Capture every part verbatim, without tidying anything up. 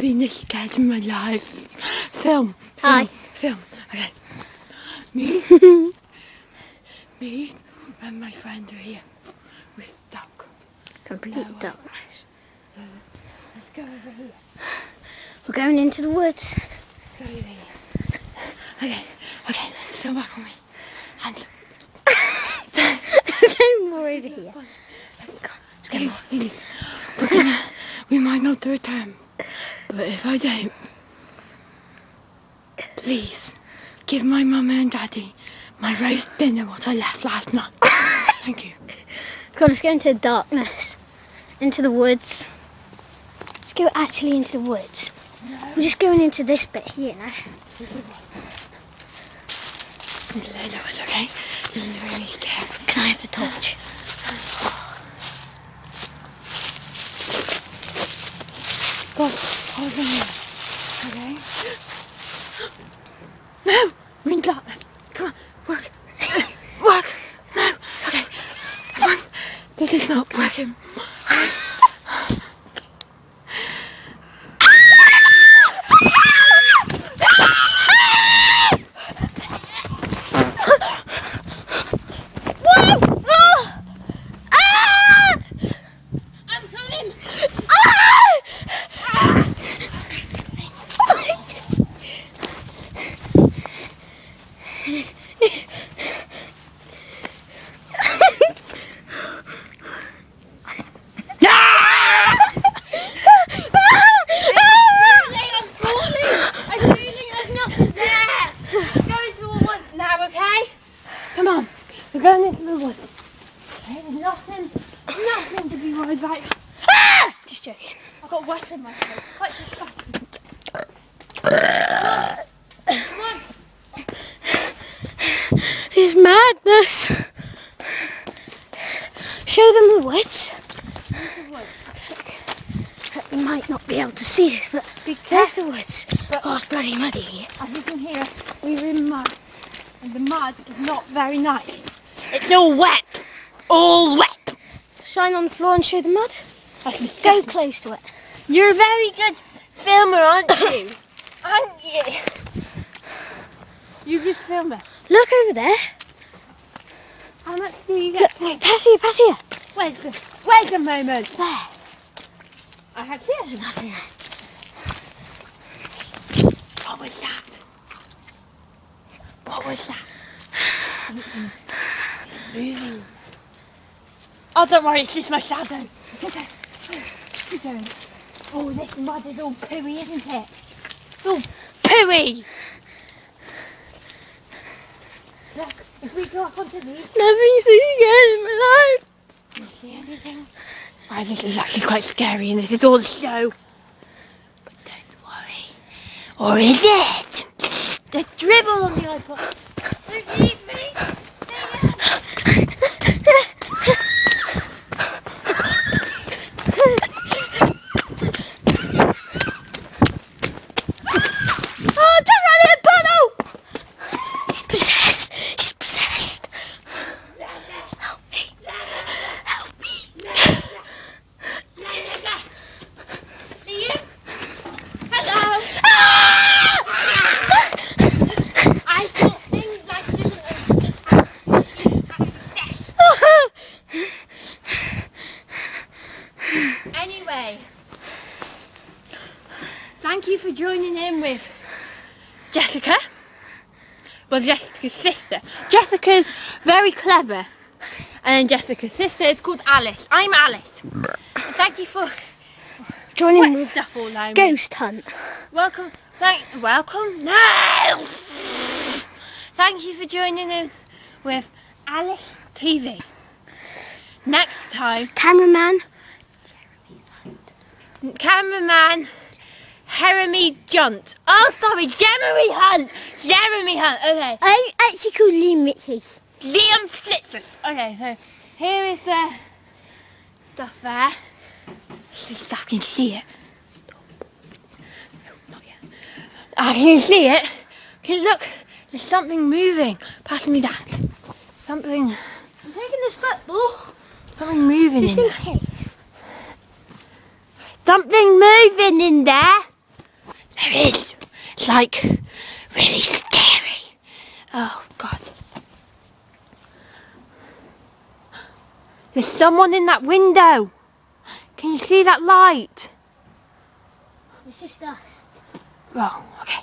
been this scared in my life. Film. Hi. Film. Okay. Me. Me and my friends are here. We're stuck. Complete No, darkness. So let's go over here. We're going into the woods. Go over here. Okay. Okay. Let's film back on me. And. There's more over here. Let's get more. We're gonna. We might not do a term, but if I don't, please give my mum and daddy my roast dinner what I left last night. Thank you. Come on, let's go into the darkness, into the woods. Let's go actually into the woods. No. We're just going into this bit here now. There's loads of us, okay? This is really scary. Can I have the torch? Go, hold on here. Okay? No! We're in darkness. Come on, work. Work! No! Okay. Come on. This is not working. Come on, we're going into the woods. There's nothing, nothing to be worried about. Ah! Just joking. I've got wet in my face. Quite disgusting. Come on. Come on. This is madness. Show them the woods. You might not be able to see this, but there's the woods. But oh, it's bloody muddy here. As you can hear, we're in mud. And the mud is not very nice. It's all wet. All wet. Shine on the floor and show the mud. Go close to it. You're a very good filmer, aren't you? Aren't you? You good filmer. Look over there. How much do you get paid? Pass here, pass here. Where's the, where's the moment? There. I have There's nothing there. What was that? What was that? Moving. Oh, don't worry, it's just my shadow. It's okay. Keep going. Oh, this mud is all pooey, isn't it? All pooey! Look, if we go up onto these... Never seen again in my life. Can you see anything? I think this is actually quite scary and this is all a show. But don't worry. Or is it? There's dribble on the iPod. Don't leave me. Oh, don't run in a puddle! She's possessed. She's possessed. Help me. Help me. Liam? Hello. I thought things like this. Anyway, thank you for joining in with Jessica. Well, Jessica's sister. Jessica's very clever. And Jessica's sister is called Alice. I'm Alice. And thank you for Join in wet with stuff all over me. Ghost Hunt. Welcome. Thank. Welcome. No. Thank you for joining in with Alice T V. Next time, Cameraman. cameraman Jeremy Junt. Oh, sorry, Jeremy Hunt. Jeremy Hunt. Okay. I actually called Liam Mitchell. Liam Slitzer. Okay, so here is the stuff there. Just so I can see it. No, not yet. I can see it. Okay, look, there's something moving. Pass me that. Something. I'm taking this football. Something moving Just in in there. case. Something moving in there. like really scary. Oh God. There's someone in that window. Can you see that light? It's just us. Oh, okay.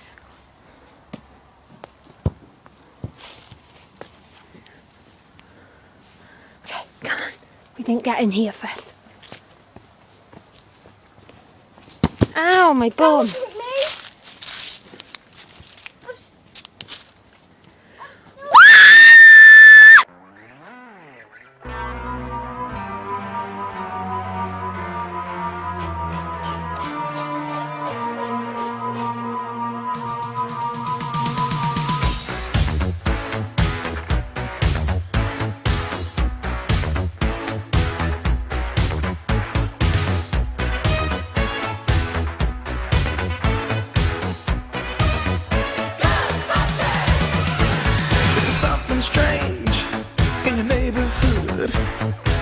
Okay, come on. We didn't get in here first. Ow, my bum. Strange in your neighborhood.